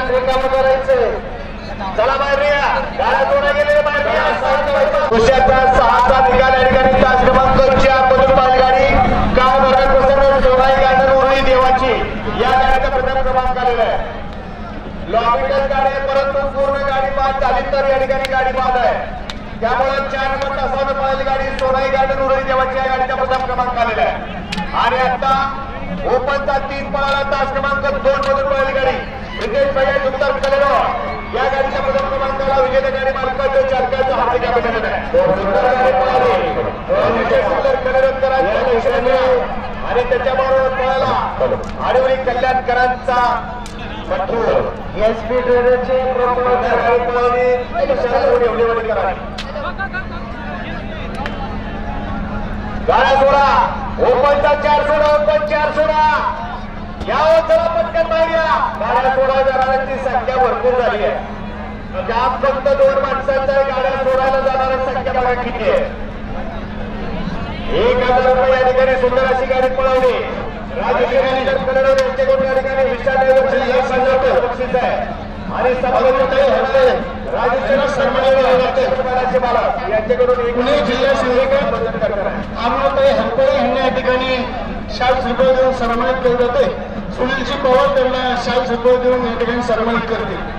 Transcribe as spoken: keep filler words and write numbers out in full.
रिकाम करायचे. चला बाहेर या, गाड्या जोडा गेले बाहेर या. कुशाचा सहाचा निकाल या ठिकाणी तास क्रमांक चार मधून बैलगाडी गाव धरण प्रसन्न सोनाई गार्डन उरळी देवाची या गाडीचा प्रथम क्रमांक आलेला आहे. लॉबिटच गाडी आहे, परंतु पूर्ण गाडी बाद झाली तर या ठिकाणी गाडी बाद आहे. त्यामुळे चार नंबर तासावर बैलगाडी सोनाई गार्डन उरळी देवाची या गाडीचा प्रथम क्रमांक आलेला आहे. आणि आता ओपनचा तीन पळाला तास क्रमांक दोन मधून बैलगाडी ब्रिजेश भैया उत्तर कलेलो या गाडीच्या प्रथम क्रमांकाला विजेता गाडी मालकाचं चालकाचं हार्दिक अभिनंदन आहे. सुंदर गाडी पळाली उत्तर कलेलोकरांच्या आणि त्याच्याबरोबर पळाला आडवली कल्याणकरांचा एसपी ट्रेडरचे गाडी पळाली एवढी करावी. गाड्या सोडा, ओपनचा चार सोडा, ओपन चार सोडा. यावं चला पटकन बाहेर या. गाड्या सोडा जाणाऱ्यांची संख्या भरपूर झाली आहे. काम फक्त दोन माणसांच्या गाड्या सोडायला जाणाऱ्या संख्या बघा किती आहे. एक हजार रुपये या ठिकाणी सुंदर अशी गाडी पळवली. राजकीय कलर यांच्याकडून या ठिकाणी विशाल ड्रायव्हरचे एक हजार बक्षीस आहे. आणि पुणे जिल्हा सेवक आम्हाला हरपळे यांना या ठिकाणी शाल सुपळ देऊन सन्मानित केले जाते. सुनीलजी पवार त्यांना शाल सुपळ देऊन या ठिकाणी सन्मानित करते.